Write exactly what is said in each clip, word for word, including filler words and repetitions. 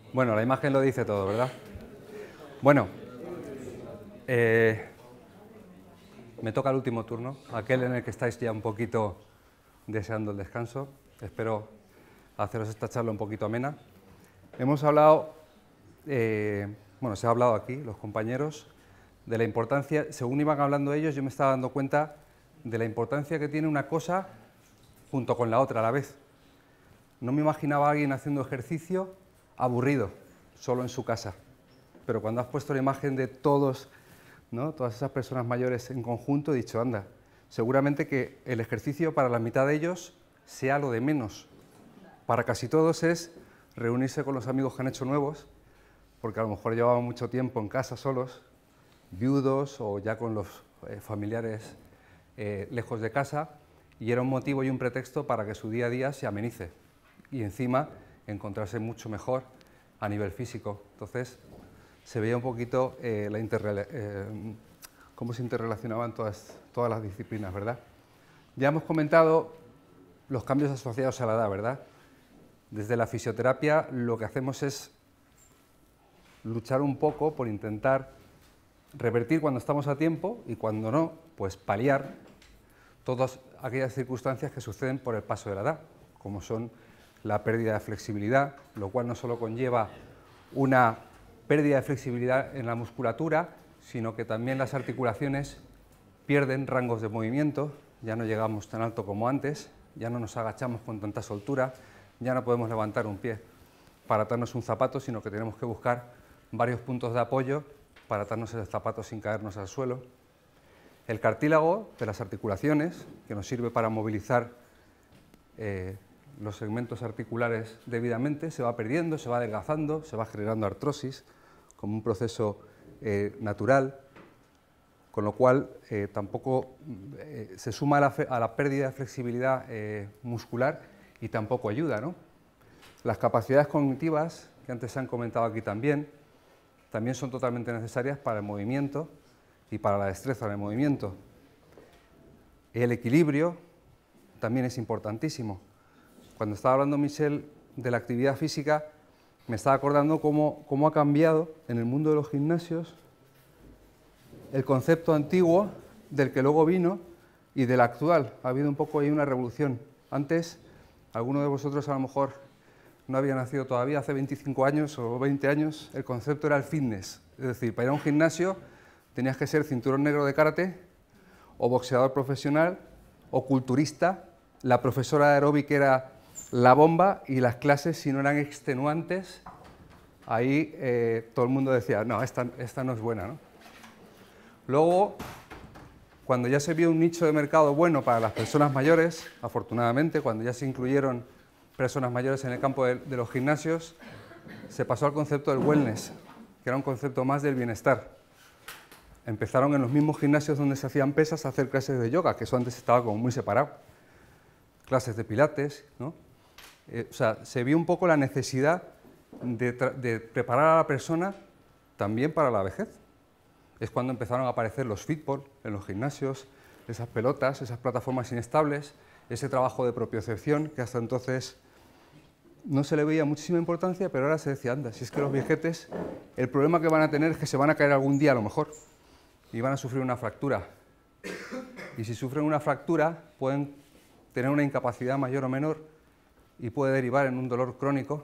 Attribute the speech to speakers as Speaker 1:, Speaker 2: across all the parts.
Speaker 1: Bueno, la imagen lo dice todo, ¿verdad? Bueno, eh, me toca el último turno, aquel en el que estáis ya un poquito deseando el descanso. Espero haceros esta charla un poquito amena. Hemos hablado, eh, bueno, se ha hablado aquí, los compañeros, de la importancia, según iban hablando ellos, yo me estaba dando cuenta de la importancia que tiene una cosa junto con la otra a la vez. No me imaginaba a alguien haciendo ejercicio aburrido, solo en su casa. Pero cuando has puesto la imagen de todos, ¿no?, todas esas personas mayores en conjunto, he dicho, anda, seguramente que el ejercicio para la mitad de ellos sea lo de menos. Para casi todos es reunirse con los amigos que han hecho nuevos, porque a lo mejor llevaban mucho tiempo en casa solos, viudos o ya con los eh, familiares eh, lejos de casa, y era un motivo y un pretexto para que su día a día se amenice y encima encontrarse mucho mejor a nivel físico. Entonces se veía un poquito eh, la interrela eh, cómo se interrelacionaban todas, todas las disciplinas, ¿verdad? Ya hemos comentado los cambios asociados a la edad, ¿verdad? Desde la fisioterapia lo que hacemos es luchar un poco por intentar revertir cuando estamos a tiempo y cuando no, pues paliar todas aquellas circunstancias que suceden por el paso de la edad, como son la pérdida de flexibilidad, lo cual no solo conlleva una pérdida de flexibilidad en la musculatura, sino que también las articulaciones pierden rangos de movimiento, ya no llegamos tan alto como antes, ya no nos agachamos con tanta soltura, ya no podemos levantar un pie para atarnos un zapato, sino que tenemos que buscar varios puntos de apoyo para atarnos el zapato sin caernos al suelo. El cartílago de las articulaciones, que nos sirve para movilizar eh, los segmentos articulares debidamente, se va perdiendo, se va adelgazando, se va generando artrosis, como un proceso eh, natural, con lo cual eh, tampoco eh, se suma a la, a la pérdida de flexibilidad eh, muscular y tampoco ayuda, ¿no? Las capacidades cognitivas, que antes se han comentado aquí también, también son totalmente necesarias para el movimiento y para la destreza en el movimiento. El equilibrio también es importantísimo. Cuando estaba hablando Michelle de la actividad física, me estaba acordando cómo, cómo ha cambiado en el mundo de los gimnasios el concepto antiguo del que luego vino y del actual. Ha habido un poco ahí una revolución. Antes, algunos de vosotros a lo mejor no había nacido todavía, hace veinticinco años o veinte años, el concepto era el fitness. Es decir, para ir a un gimnasio tenías que ser cinturón negro de karate, o boxeador profesional, o culturista. La profesora de aeróbic era la bomba y las clases, si no eran extenuantes, ahí eh, todo el mundo decía, no, esta, esta no es buena, ¿no? Luego, cuando ya se vio un nicho de mercado bueno para las personas mayores, afortunadamente, cuando ya se incluyeron personas mayores en el campo de, de los gimnasios, se pasó al concepto del wellness, que era un concepto más del bienestar. Empezaron en los mismos gimnasios donde se hacían pesas a hacer clases de yoga, que eso antes estaba como muy separado. Clases de pilates, ¿no? Eh, o sea, se vio un poco la necesidad de, de preparar a la persona también para la vejez. Es cuando empezaron a aparecer los fitball en los gimnasios, esas pelotas, esas plataformas inestables, ese trabajo de propiocepción que hasta entonces no se le veía muchísima importancia, pero ahora se decía, anda, si es que los viejetes, el problema que van a tener es que se van a caer algún día a lo mejor y van a sufrir una fractura. Y si sufren una fractura pueden tener una incapacidad mayor o menor y puede derivar en un dolor crónico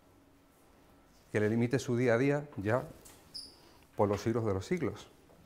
Speaker 1: que le limite su día a día ya por los siglos de los siglos.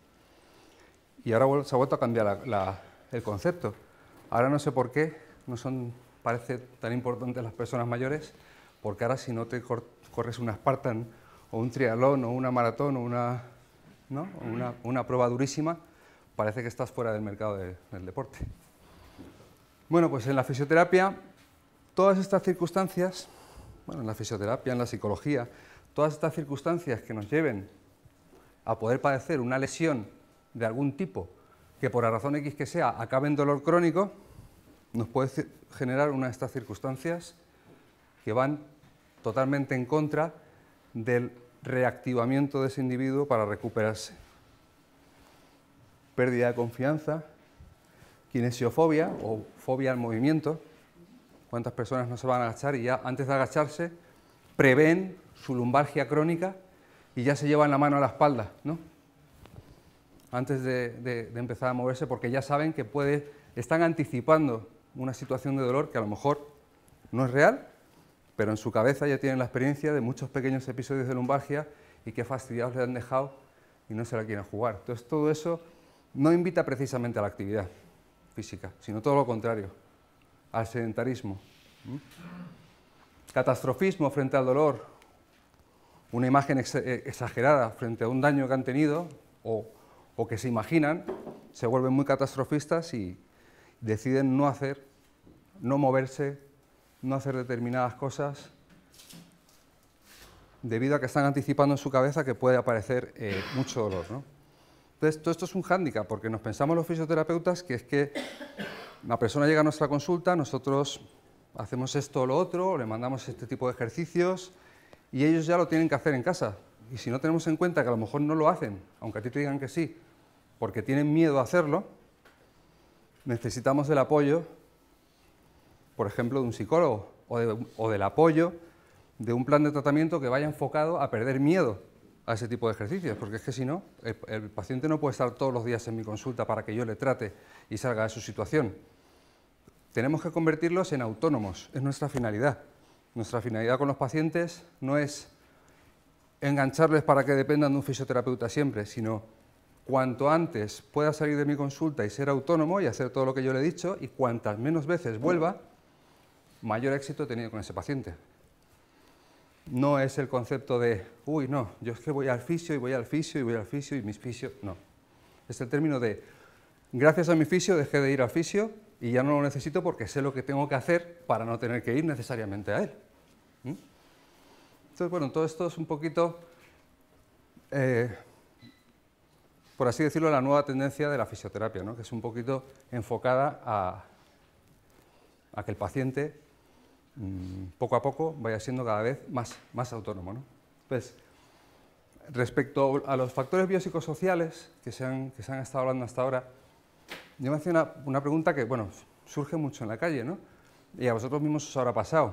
Speaker 1: Y ahora se ha vuelto a cambiar la, la, el concepto. Ahora no sé por qué no son, parece tan importantes las personas mayores, porque ahora si no te cor corres una Spartan o un triatlón o una maratón o una, ¿no? o una, una prueba durísima, parece que estás fuera del mercado de, del deporte. Bueno, pues en la fisioterapia, todas estas circunstancias, bueno, en la fisioterapia, en la psicología, todas estas circunstancias que nos lleven a poder padecer una lesión de algún tipo que por la razón X que sea acabe en dolor crónico, nos puede generar una de estas circunstancias que van totalmente en contra del reactivamiento de ese individuo para recuperarse. Pérdida de confianza, kinesiofobia o fobia al movimiento. ¿Cuántas personas no se van a agachar y ya antes de agacharse prevén su lumbalgia crónica y ya se llevan la mano a la espalda, ¿no? Antes de, de, de empezar a moverse, porque ya saben que puede, están anticipando una situación de dolor que a lo mejor no es real, pero en su cabeza ya tienen la experiencia de muchos pequeños episodios de lumbalgia y qué fastidiados le han dejado y no se la quieren jugar. Entonces todo eso no invita precisamente a la actividad física, sino todo lo contrario, al sedentarismo. ¿Mm? Catastrofismo frente al dolor, una imagen ex exagerada frente a un daño que han tenido o, o que se imaginan, se vuelven muy catastrofistas y deciden no hacer, no moverse, no hacer determinadas cosas debido a que están anticipando en su cabeza que puede aparecer eh, mucho dolor, ¿no? Entonces, todo esto es un hándicap, porque nos pensamos los fisioterapeutas que es que la persona llega a nuestra consulta, nosotros hacemos esto o lo otro, le mandamos este tipo de ejercicios y ellos ya lo tienen que hacer en casa. Y si no tenemos en cuenta que a lo mejor no lo hacen, aunque a ti te digan que sí, porque tienen miedo a hacerlo, necesitamos del apoyo, por ejemplo, de un psicólogo o, de, o del apoyo de un plan de tratamiento que vaya enfocado a perder miedo a ese tipo de ejercicios, porque es que si no, el, el paciente no puede estar todos los días en mi consulta para que yo le trate y salga de su situación. Tenemos que convertirlos en autónomos, es nuestra finalidad. Nuestra finalidad con los pacientes no es engancharles para que dependan de un fisioterapeuta siempre, sino cuanto antes pueda salir de mi consulta y ser autónomo y hacer todo lo que yo le he dicho, y cuantas menos veces vuelva, mayor éxito he tenido con ese paciente. No es el concepto de, uy, no, yo es que voy al fisio y voy al fisio y voy al fisio y mis fisios, no. Es el término de, gracias a mi fisio dejé de ir al fisio y ya no lo necesito porque sé lo que tengo que hacer para no tener que ir necesariamente a él. ¿Mm? Entonces, bueno, todo esto es un poquito, eh, por así decirlo, la nueva tendencia de la fisioterapia, ¿no? Que es un poquito enfocada a, a que el paciente poco a poco vaya siendo cada vez más, más autónomo, ¿no? Pues, respecto a los factores biopsicosociales que se han, que se han estado hablando hasta ahora, yo me hacía una, una pregunta que, bueno, surge mucho en la calle, ¿no? Y a vosotros mismos os habrá pasado.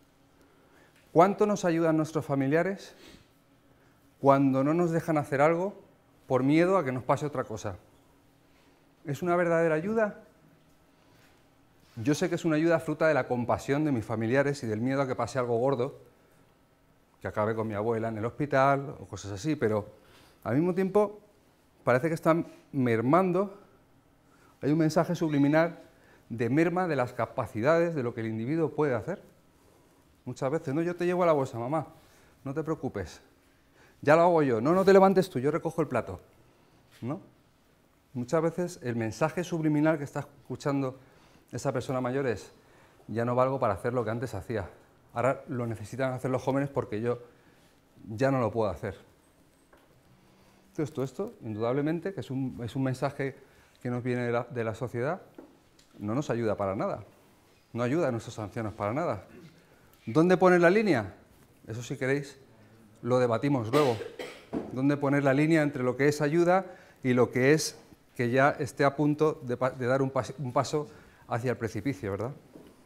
Speaker 1: ¿Cuánto nos ayudan nuestros familiares cuando no nos dejan hacer algo por miedo a que nos pase otra cosa? ¿Es una verdadera ayuda? Yo sé que es una ayuda fruta de la compasión de mis familiares y del miedo a que pase algo gordo, que acabe con mi abuela en el hospital o cosas así, pero al mismo tiempo parece que están mermando, hay un mensaje subliminal de merma de las capacidades de lo que el individuo puede hacer. Muchas veces, no, yo te llevo a la bolsa, mamá, no te preocupes, ya lo hago yo, no, no te levantes tú, yo recojo el plato, ¿no? Muchas veces el mensaje subliminal que está escuchando esa persona mayor es, ya no valgo para hacer lo que antes hacía. Ahora lo necesitan hacer los jóvenes porque yo ya no lo puedo hacer. Entonces, todo esto, indudablemente, que es un, es un mensaje que nos viene de la, de la sociedad, no nos ayuda para nada. No ayuda a nuestros ancianos para nada. ¿Dónde poner la línea? Eso, si queréis, lo debatimos luego. ¿Dónde poner la línea entre lo que es ayuda y lo que es que ya esté a punto de, de dar un, pas, un paso hacia el precipicio, ¿verdad?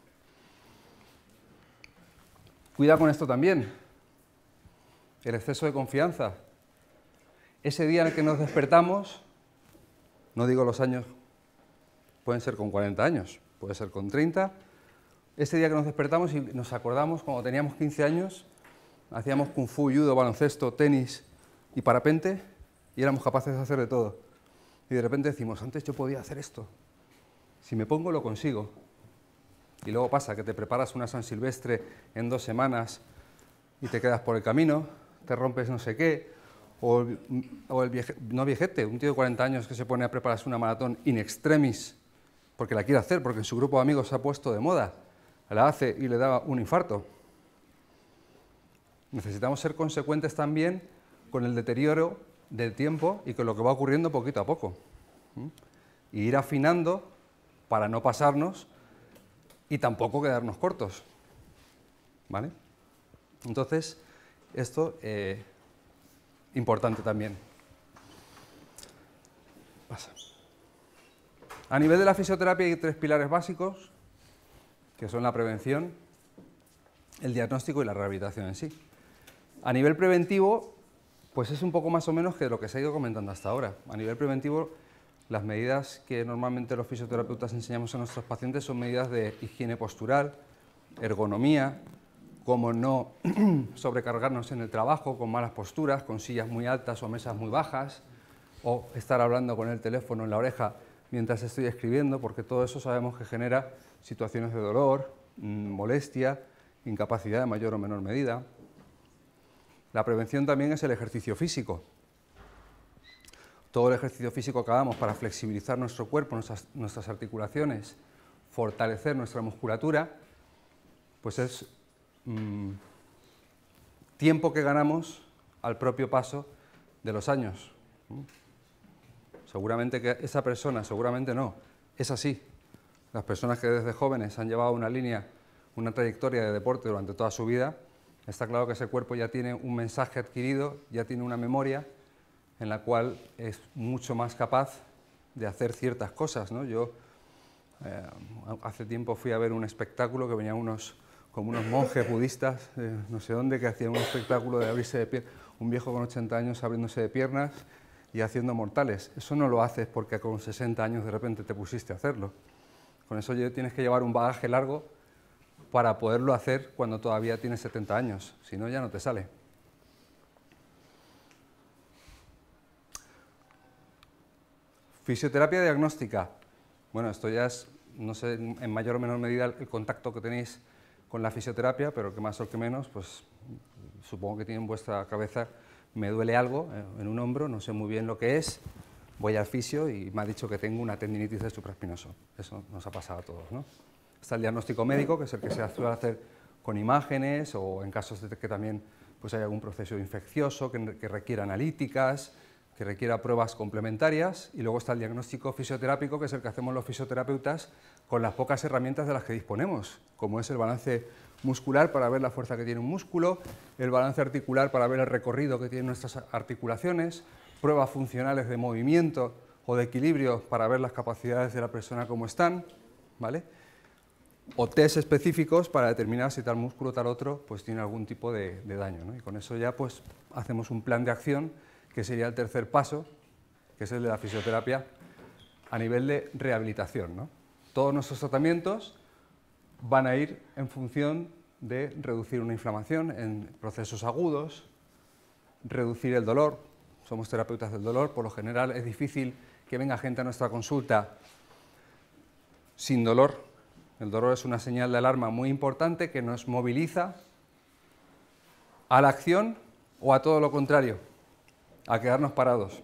Speaker 1: Cuidado con esto también, el exceso de confianza. Ese día en el que nos despertamos, no digo los años, pueden ser con cuarenta años, puede ser con treinta, ese día que nos despertamos y nos acordamos cuando teníamos quince años, hacíamos kung fu, judo, baloncesto, tenis y parapente y éramos capaces de hacer de todo. Y de repente decimos, antes yo podía hacer esto. Si me pongo, lo consigo. Y luego pasa que te preparas una San Silvestre en dos semanas y te quedas por el camino, te rompes no sé qué, o el, o el vieje, no viejete, un tío de cuarenta años que se pone a prepararse una maratón in extremis porque la quiere hacer, porque en su grupo de amigos se ha puesto de moda, la hace y le da un infarto. Necesitamos ser consecuentes también con el deterioro del tiempo y con lo que va ocurriendo poquito a poco. ¿Mm? Y ir afinando para no pasarnos y tampoco quedarnos cortos, ¿vale? Entonces, esto eh, importante también. Pasa. A nivel de la fisioterapia hay tres pilares básicos, que son la prevención, el diagnóstico y la rehabilitación en sí. A nivel preventivo, pues es un poco más o menos que lo que se ha ido comentando hasta ahora. A nivel preventivo, las medidas que normalmente los fisioterapeutas enseñamos a nuestros pacientes son medidas de higiene postural, ergonomía, cómo no sobrecargarnos en el trabajo con malas posturas, con sillas muy altas o mesas muy bajas, o estar hablando con el teléfono en la oreja mientras estoy escribiendo, porque todo eso sabemos que genera situaciones de dolor, molestia, incapacidad de mayor o menor medida. La prevención también es el ejercicio físico. Todo el ejercicio físico que hagamos para flexibilizar nuestro cuerpo, nuestras, nuestras articulaciones, fortalecer nuestra musculatura, pues es mmm, tiempo que ganamos al propio paso de los años. Seguramente que esa persona, seguramente no, es así. Las personas que desde jóvenes han llevado una línea, una trayectoria de deporte durante toda su vida, está claro que ese cuerpo ya tiene un mensaje adquirido, ya tiene una memoria en la cual es mucho más capaz de hacer ciertas cosas, ¿no? Yo eh, hace tiempo fui a ver un espectáculo que venían unos, como unos monjes budistas, eh, no sé dónde, que hacían un espectáculo de abrirse de piernas, un viejo con ochenta años abriéndose de piernas y haciendo mortales. Eso no lo haces porque con sesenta años de repente te pusiste a hacerlo. Con eso tienes que llevar un bagaje largo para poderlo hacer cuando todavía tienes setenta años, si no ya no te sale. Fisioterapia diagnóstica. Bueno, esto ya es, no sé, en mayor o menor medida el contacto que tenéis con la fisioterapia, pero que más o que menos, pues supongo que tiene en vuestra cabeza, me duele algo en un hombro, no sé muy bien lo que es, voy al fisio y me ha dicho que tengo una tendinitis del supraespinoso. Eso nos ha pasado a todos, ¿no? Está el diagnóstico médico, que es el que se suele hacer con imágenes o en casos de que también pues, hay algún proceso infeccioso que, que requiera analíticas, que requiera pruebas complementarias, y luego está el diagnóstico fisioterápico, que es el que hacemos los fisioterapeutas con las pocas herramientas de las que disponemos, como es el balance muscular para ver la fuerza que tiene un músculo, el balance articular para ver el recorrido que tienen nuestras articulaciones, pruebas funcionales de movimiento o de equilibrio para ver las capacidades de la persona cómo están, ¿vale? O test específicos para determinar si tal músculo o tal otro pues tiene algún tipo de, de daño, ¿no? Y con eso ya pues hacemos un plan de acción, que sería el tercer paso, que es el de la fisioterapia a nivel de rehabilitación, ¿no? Todos nuestros tratamientos van a ir en función de reducir una inflamación en procesos agudos, reducir el dolor. Somos terapeutas del dolor, por lo general es difícil que venga gente a nuestra consulta sin dolor. El dolor es una señal de alarma muy importante que nos moviliza a la acción o a todo lo contrario, a quedarnos parados.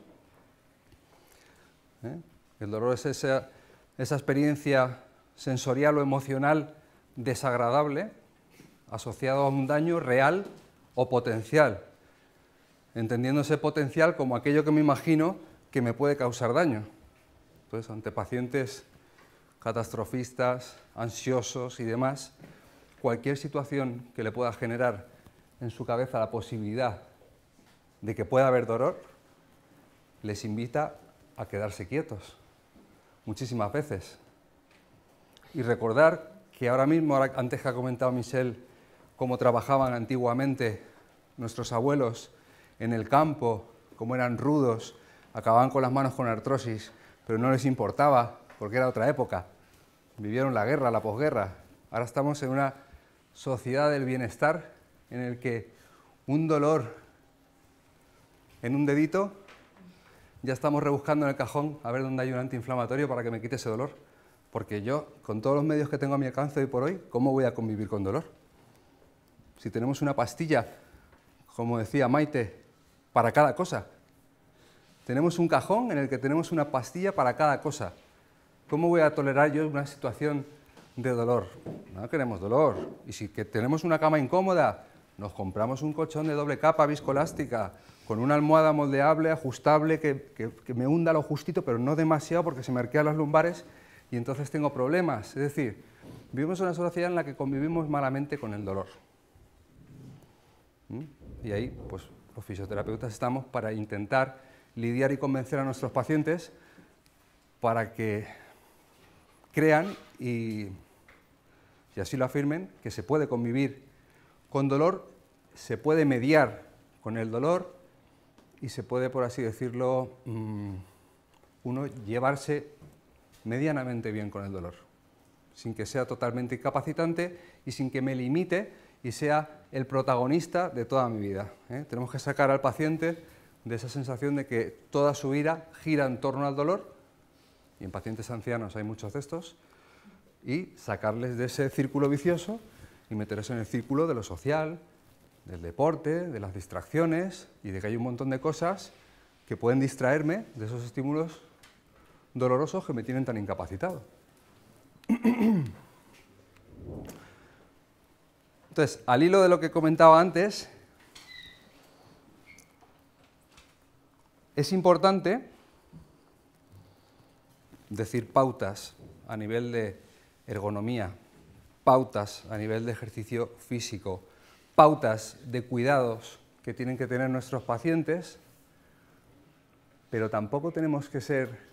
Speaker 1: ¿Eh? El dolor es esa, esa experiencia sensorial o emocional desagradable asociado a un daño real o potencial, entendiéndose potencial como aquello que me imagino que me puede causar daño. Entonces, ante pacientes catastrofistas, ansiosos y demás, cualquier situación que le pueda generar en su cabeza la posibilidad de que pueda haber dolor, les invita a quedarse quietos, muchísimas veces. Y recordar que ahora mismo, antes que ha comentado Michelle cómo trabajaban antiguamente nuestros abuelos en el campo, cómo eran rudos, acababan con las manos con artrosis, pero no les importaba porque era otra época. Vivieron la guerra, la posguerra. Ahora estamos en una sociedad del bienestar en el que un dolor en un dedito, ya estamos rebuscando en el cajón a ver dónde hay un antiinflamatorio para que me quite ese dolor. Porque yo, con todos los medios que tengo a mi alcance hoy por hoy, ¿cómo voy a convivir con dolor? Si tenemos una pastilla, como decía Maite, para cada cosa. Tenemos un cajón en el que tenemos una pastilla para cada cosa. ¿Cómo voy a tolerar yo una situación de dolor? No queremos dolor. Y si que tenemos una cama incómoda, nos compramos un colchón de doble capa viscoelástica, con una almohada moldeable, ajustable, que, que, que me hunda lo justito, pero no demasiado porque se me arquean las lumbares y entonces tengo problemas. Es decir, vivimos en una sociedad en la que convivimos malamente con el dolor. ¿Mm? Y ahí, pues, los fisioterapeutas estamos para intentar lidiar y convencer a nuestros pacientes para que crean y, y así lo afirmen, que se puede convivir con dolor, se puede mediar con el dolor y se puede, por así decirlo, mmm, uno llevarse medianamente bien con el dolor, sin que sea totalmente incapacitante y sin que me limite y sea el protagonista de toda mi vida, ¿eh? Tenemos que sacar al paciente de esa sensación de que toda su vida gira en torno al dolor, y en pacientes ancianos hay muchos de estos, y sacarles de ese círculo vicioso y meterlos en el círculo de lo social, del deporte, de las distracciones, y de que hay un montón de cosas que pueden distraerme de esos estímulos dolorosos que me tienen tan incapacitado. Entonces, al hilo de lo que comentaba antes, es importante decir pautas a nivel de ergonomía, pautas a nivel de ejercicio físico, pautas de cuidados que tienen que tener nuestros pacientes, pero tampoco tenemos que ser,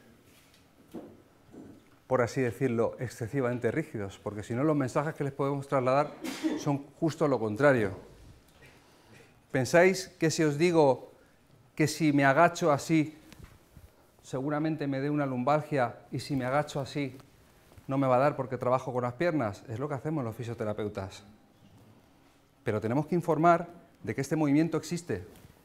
Speaker 1: por así decirlo, excesivamente rígidos, porque si no los mensajes que les podemos trasladar son justo lo contrario. ¿Pensáis que si os digo que si me agacho así, seguramente me dé una lumbalgia y si me agacho así no me va a dar porque trabajo con las piernas? Es lo que hacemos los fisioterapeutas. Pero tenemos que informar de que este movimiento existe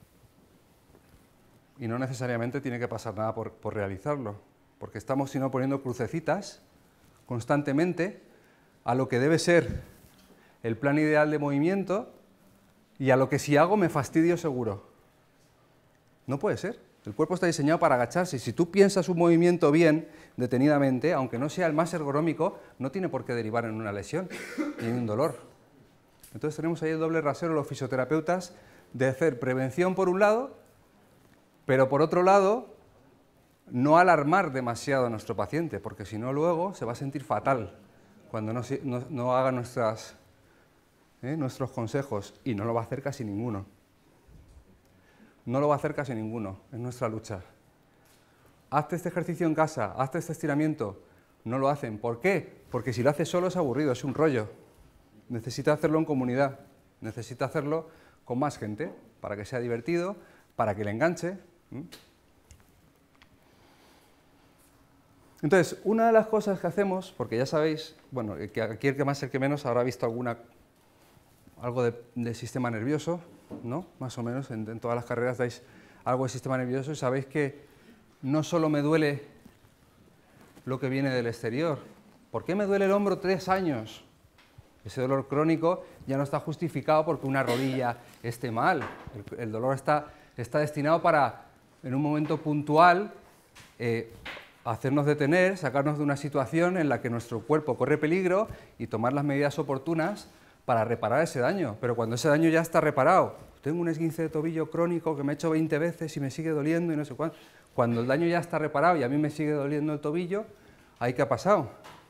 Speaker 1: y no necesariamente tiene que pasar nada por, por realizarlo, porque estamos sino poniendo crucecitas constantemente a lo que debe ser el plan ideal de movimiento y a lo que si hago me fastidio seguro. No puede ser. El cuerpo está diseñado para agacharse y si tú piensas un movimiento bien, detenidamente, aunque no sea el más ergonómico, no tiene por qué derivar en una lesión ni en un dolor. Entonces tenemos ahí el doble rasero los fisioterapeutas de hacer prevención por un lado, pero por otro lado no alarmar demasiado a nuestro paciente, porque si no luego se va a sentir fatal cuando no, no, no haga nuestras, ¿eh? nuestros consejos, y no lo va a hacer casi ninguno. No lo va a hacer casi ninguno, es nuestra lucha. Hazte este ejercicio en casa, hazte este estiramiento. No lo hacen. ¿Por qué? Porque si lo hace solo es aburrido, es un rollo. Necesita hacerlo en comunidad, necesita hacerlo con más gente, para que sea divertido, para que le enganche. Entonces, una de las cosas que hacemos, porque ya sabéis, bueno, que aquí el que más, el que menos, habrá visto alguna, algo de, de sistema nervioso, ¿no? Más o menos, en, en todas las carreras dais algo de sistema nervioso y sabéis que no solo me duele lo que viene del exterior. ¿Por qué me duele el hombro tres años? Ese dolor crónico ya no está justificado porque una rodilla esté mal. El, el dolor está, está destinado para, en un momento puntual, eh, hacernos detener, sacarnos de una situación en la que nuestro cuerpo corre peligro y tomar las medidas oportunas para reparar ese daño. Pero cuando ese daño ya está reparado, tengo un esguince de tobillo crónico que me he hecho veinte veces y me sigue doliendo y no sé cuánto. Cuando el daño ya está reparado y a mí me sigue doliendo el tobillo, ¿ahí qué ha pasado?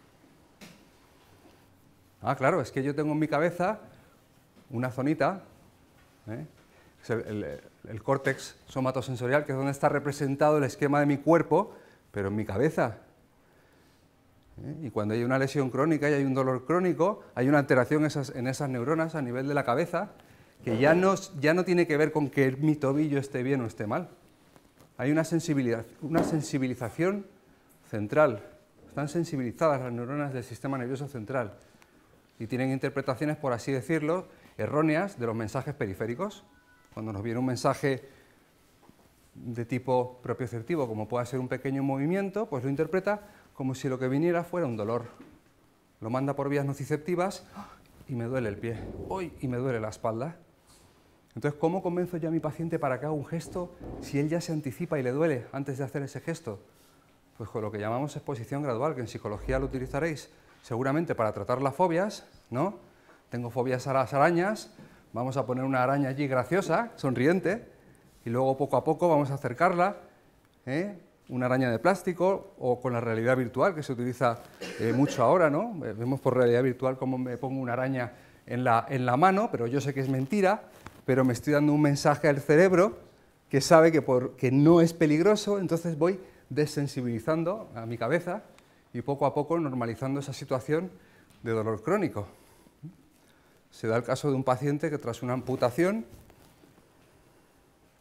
Speaker 1: Ah, claro, es que yo tengo en mi cabeza una zonita, ¿eh? Es el, el, el córtex somatosensorial, que es donde está representado el esquema de mi cuerpo, pero en mi cabeza. ¿Eh? Y cuando hay una lesión crónica y hay un dolor crónico, hay una alteración en esas, en esas neuronas a nivel de la cabeza, que ya no, ya no tiene que ver con que mi tobillo esté bien o esté mal. Hay una, sensibilidad, una sensibilización central. Están sensibilizadas las neuronas del sistema nervioso central y tienen interpretaciones, por así decirlo, erróneas de los mensajes periféricos. Cuando nos viene un mensaje de tipo propioceptivo, como pueda ser un pequeño movimiento, pues lo interpreta como si lo que viniera fuera un dolor. Lo manda por vías nociceptivas y me duele el pie, ¡uy! Y me duele la espalda. Entonces, ¿cómo convenzo yo a mi paciente para que haga un gesto si él ya se anticipa y le duele antes de hacer ese gesto? Pues con lo que llamamos exposición gradual, que en psicología lo utilizaréis seguramente para tratar las fobias, ¿no? Tengo fobias a las arañas, vamos a poner una araña allí graciosa, sonriente, y luego poco a poco vamos a acercarla, ¿eh? Una araña de plástico o con la realidad virtual, que se utiliza eh, mucho ahora, ¿no? Vemos por realidad virtual cómo me pongo una araña en la, en la mano, pero yo sé que es mentira, pero me estoy dando un mensaje al cerebro que sabe que, por, que no es peligroso, entonces voy desensibilizando a mi cabeza y poco a poco normalizando esa situación de dolor crónico. Se da el caso de un paciente que tras una amputación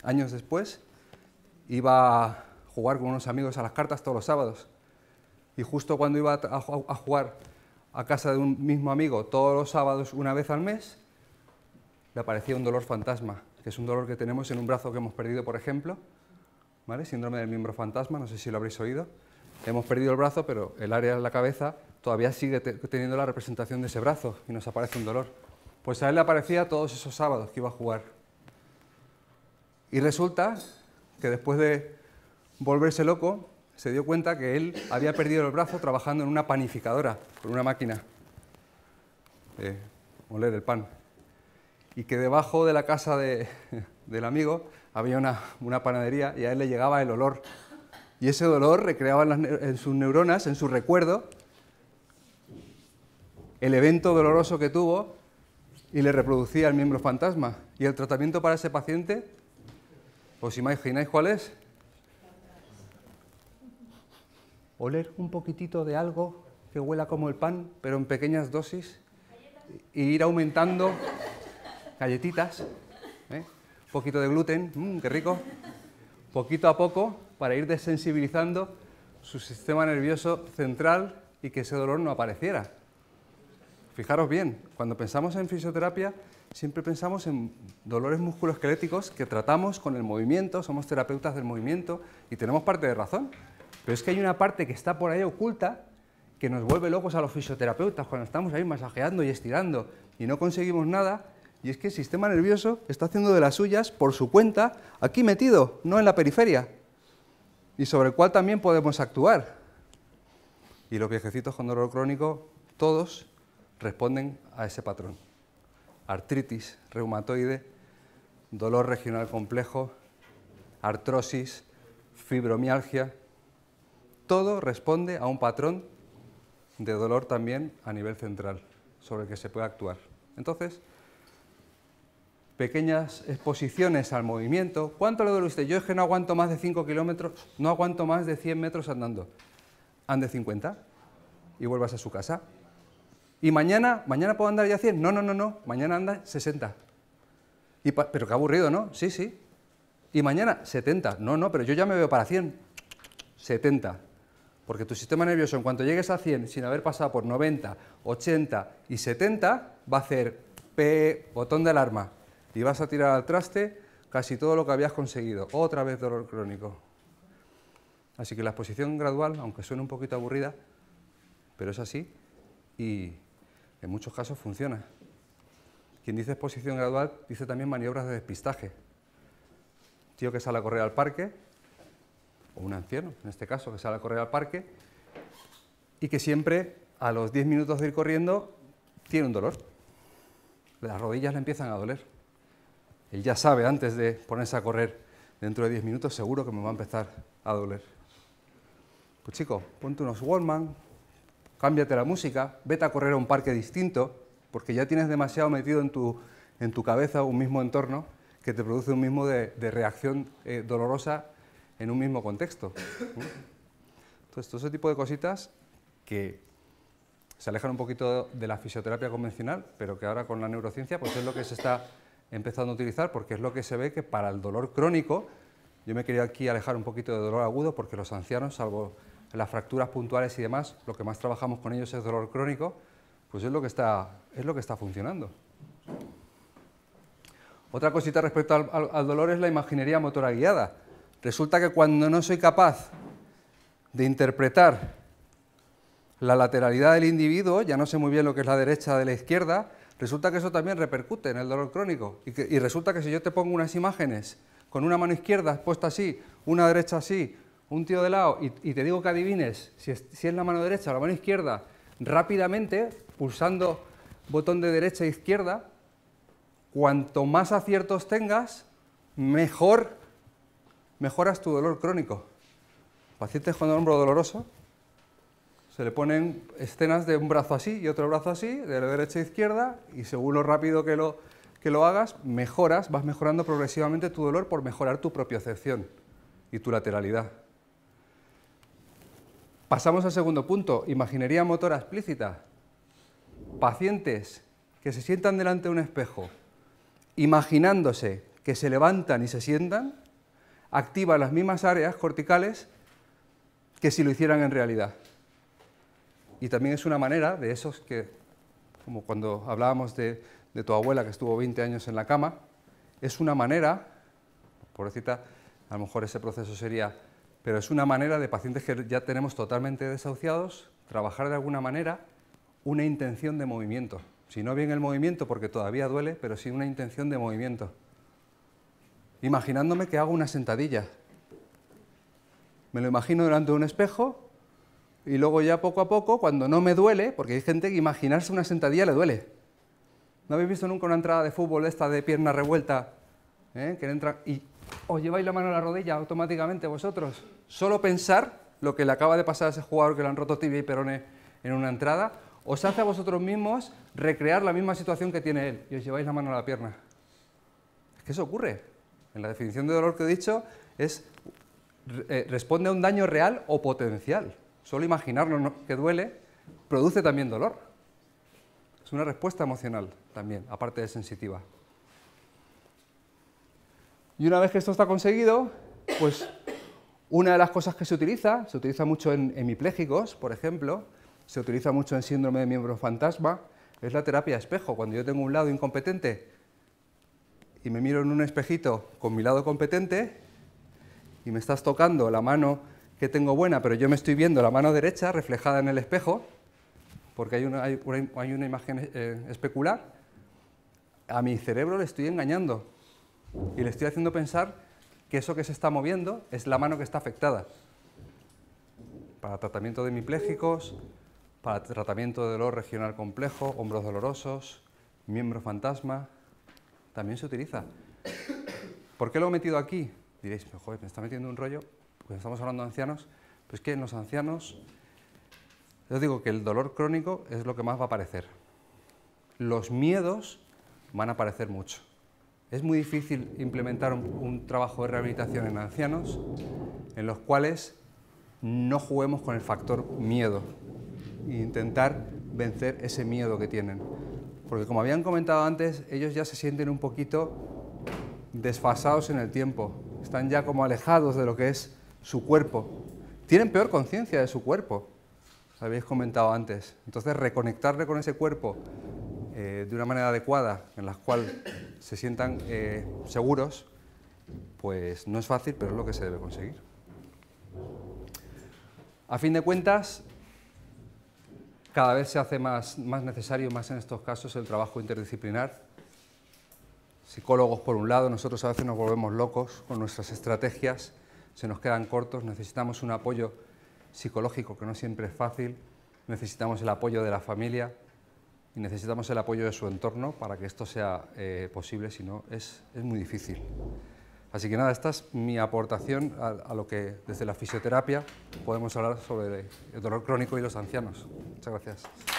Speaker 1: años después, iba a jugar con unos amigos a las cartas todos los sábados. Y justo cuando iba a jugar a casa de un mismo amigo todos los sábados una vez al mes, le aparecía un dolor fantasma, que es un dolor que tenemos en un brazo que hemos perdido, por ejemplo, ¿vale? Síndrome del miembro fantasma, no sé si lo habréis oído. Hemos perdido el brazo, pero el área de la cabeza todavía sigue te teniendo la representación de ese brazo y nos aparece un dolor. Pues a él le aparecía todos esos sábados que iba a jugar. Y resulta que después de volverse loco, se dio cuenta que él había perdido el brazo trabajando en una panificadora, con una máquina de moler el pan. Y que debajo de la casa de, del amigo había una, una panadería y a él le llegaba el olor. Y ese dolor recreaba en, las, en sus neuronas, en su recuerdo, el evento doloroso que tuvo y le reproducía el miembro fantasma. Y el tratamiento para ese paciente, ¿os imagináis cuál es? Oler un poquitito de algo que huela como el pan, pero en pequeñas dosis, e ir aumentando galletitas, ¿eh? Un poquito de gluten, mmm, qué rico, poquito a poco, para ir desensibilizando su sistema nervioso central y que ese dolor no apareciera. Fijaros bien, cuando pensamos en fisioterapia, siempre pensamos en dolores musculoesqueléticos que tratamos con el movimiento, somos terapeutas del movimiento y tenemos parte de razón. Pero es que hay una parte que está por ahí oculta que nos vuelve locos a los fisioterapeutas cuando estamos ahí masajeando y estirando y no conseguimos nada, y es que el sistema nervioso está haciendo de las suyas por su cuenta, aquí metido, no en la periferia, y sobre el cual también podemos actuar. Y los viejecitos con dolor crónico, todos responden a ese patrón. Artritis reumatoide, dolor regional complejo, artrosis, fibromialgia. Todo responde a un patrón de dolor también a nivel central, sobre el que se puede actuar. Entonces, pequeñas exposiciones al movimiento. ¿Cuánto le duele a usted? Yo es que no aguanto más de cinco kilómetros, no aguanto más de cien metros andando. Ande cincuenta y vuelvas a su casa. ¿Y mañana? ¿Mañana puedo andar ya cien? No, no, no, no. Mañana anda sesenta. Y pero qué aburrido, ¿no? Sí, sí. ¿Y mañana? setenta. No, no, pero yo ya me veo para cien. setenta. Porque tu sistema nervioso, en cuanto llegues a cien, sin haber pasado por noventa, ochenta y setenta, va a hacer P, botón de alarma, y vas a tirar al traste casi todo lo que habías conseguido. Otra vez dolor crónico. Así que la exposición gradual, aunque suene un poquito aburrida, pero es así, y en muchos casos funciona. Quien dice exposición gradual, dice también maniobras de despistaje. Tío que sale a correr al parque, o un anciano, en este caso, que sale a correr al parque, y que siempre, a los diez minutos de ir corriendo, tiene un dolor. Las rodillas le empiezan a doler. Él ya sabe, antes de ponerse a correr, dentro de diez minutos seguro que me va a empezar a doler. Pues chico, ponte unos Walkman, cámbiate la música, vete a correr a un parque distinto, porque ya tienes demasiado metido en tu, en tu cabeza un mismo entorno que te produce un mismo de, de reacción eh, dolorosa en un mismo contexto. Entonces, todo ese tipo de cositas que se alejan un poquito de la fisioterapia convencional, pero que ahora con la neurociencia pues es lo que se está empezando a utilizar, porque es lo que se ve que para el dolor crónico, yo me quería aquí alejar un poquito de dolor agudo, porque los ancianos, salvo las fracturas puntuales y demás, lo que más trabajamos con ellos es dolor crónico, pues es lo que está, es lo que está funcionando. Otra cosita respecto al, al, al dolor es la imaginería motora guiada. Resulta que cuando no soy capaz de interpretar la lateralidad del individuo, ya no sé muy bien lo que es la derecha de la izquierda, resulta que eso también repercute en el dolor crónico. Y, que, y resulta que si yo te pongo unas imágenes con una mano izquierda puesta así, una derecha así, un tío de lado, y, y te digo que adivines si es, si es la mano derecha o la mano izquierda, rápidamente, pulsando botón de derecha e izquierda, cuanto más aciertos tengas, mejor mejoras tu dolor crónico. Pacientes con hombro doloroso, se le ponen escenas de un brazo así y otro brazo así, de la derecha a izquierda, y según lo rápido que lo, que lo hagas, mejoras, vas mejorando progresivamente tu dolor por mejorar tu propiocepción y tu lateralidad. Pasamos al segundo punto, imaginería motora explícita. Pacientes que se sientan delante de un espejo, imaginándose que se levantan y se sientan, activan las mismas áreas corticales que si lo hicieran en realidad. Y también es una manera de esos que, como cuando hablábamos de, de tu abuela que estuvo veinte años en la cama, es una manera, pobrecita, a lo mejor ese proceso sería, pero es una manera de pacientes que ya tenemos totalmente desahuciados, trabajar de alguna manera una intención de movimiento. Si no bien el movimiento, porque todavía duele, pero sí una intención de movimiento. Imaginándome que hago una sentadilla. Me lo imagino delante de un espejo y luego ya poco a poco, cuando no me duele, porque hay gente que imaginarse una sentadilla le duele. ¿No habéis visto nunca una entrada de fútbol esta de pierna revuelta? ¿Eh? Que entra y os lleváis la mano a la rodilla automáticamente vosotros. Solo pensar lo que le acaba de pasar a ese jugador que le han roto tibia y peroné en una entrada, os hace a vosotros mismos recrear la misma situación que tiene él y os lleváis la mano a la pierna. Es que eso ocurre. En la definición de dolor que he dicho es eh, responde a un daño real o potencial. Solo imaginarnos que duele produce también dolor. Es una respuesta emocional también, aparte de sensitiva. Y una vez que esto está conseguido, pues una de las cosas que se utiliza, se utiliza mucho en hemipléjicos, por ejemplo, se utiliza mucho en síndrome de miembro fantasma, es la terapia espejo. Cuando yo tengo un lado incompetente y me miro en un espejito con mi lado competente y me estás tocando la mano que tengo buena, pero yo me estoy viendo la mano derecha reflejada en el espejo, porque hay una, hay una, hay una imagen eh, especular, a mi cerebro le estoy engañando y le estoy haciendo pensar que eso que se está moviendo es la mano que está afectada. Para tratamiento de hemipléjicos, para tratamiento de dolor regional complejo, hombros dolorosos, miembro fantasma, también se utiliza. ¿Por qué lo he metido aquí? Diréis, joder, me está metiendo un rollo, porque estamos hablando de ancianos. Pues que en los ancianos, yo digo que el dolor crónico es lo que más va a aparecer. Los miedos van a aparecer mucho. Es muy difícil implementar un, un trabajo de rehabilitación en ancianos en los cuales no juguemos con el factor miedo e intentar vencer ese miedo que tienen. Porque como habían comentado antes, ellos ya se sienten un poquito desfasados en el tiempo, están ya como alejados de lo que es su cuerpo. Tienen peor conciencia de su cuerpo, lo habéis comentado antes. Entonces reconectarle con ese cuerpo eh, de una manera adecuada, en la cual se sientan eh, seguros, pues no es fácil, pero es lo que se debe conseguir. A fin de cuentas, cada vez se hace más, más necesario, más en estos casos, el trabajo interdisciplinar. Psicólogos por un lado, nosotros a veces nos volvemos locos con nuestras estrategias, se nos quedan cortos, necesitamos un apoyo psicológico que no siempre es fácil, necesitamos el apoyo de la familia y necesitamos el apoyo de su entorno para que esto sea eh, posible, si no es, es muy difícil. Así que nada, esta es mi aportación a, a lo que desde la fisioterapia podemos hablar sobre el dolor crónico y los ancianos. Muchas gracias.